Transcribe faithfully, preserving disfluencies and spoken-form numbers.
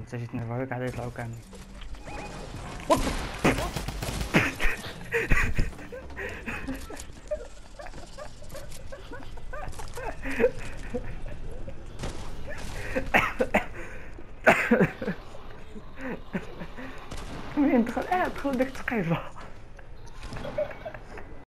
انت جيت نرفعوك على يطلعوا كاملين. مين دخل؟ اه دخل ديك التقيفه.